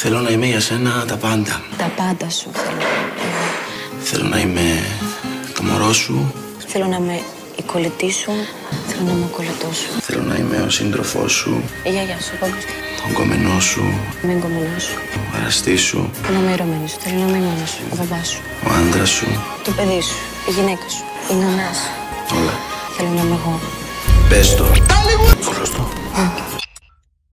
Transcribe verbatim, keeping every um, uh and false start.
Θέλω να είμαι για σένα τα πάντα. Τα πάντα σου θέλω. Θέλω να είμαι το μωρό σου. Θέλω να είμαι η κολλητή σου. Θέλω να είμαι ο κολλητός σου. Θέλω να είμαι ο σύντροφός σου. Η γιαγιά σου, ο παππούς. Ο κομμενό σου. Είμαι εγκομενός σου. Ο εραστής σου. Θέλω να είμαι ερωμένη σου. Θέλω να είμαι η μάνα σου. Ο μπαμπάς σου. Ο άντρας σου. Το παιδί σου. Η γυναίκα σου. Η νονά σου. Όλα. Θέλω να είμαι εγώ. Πες το. Φωνός το.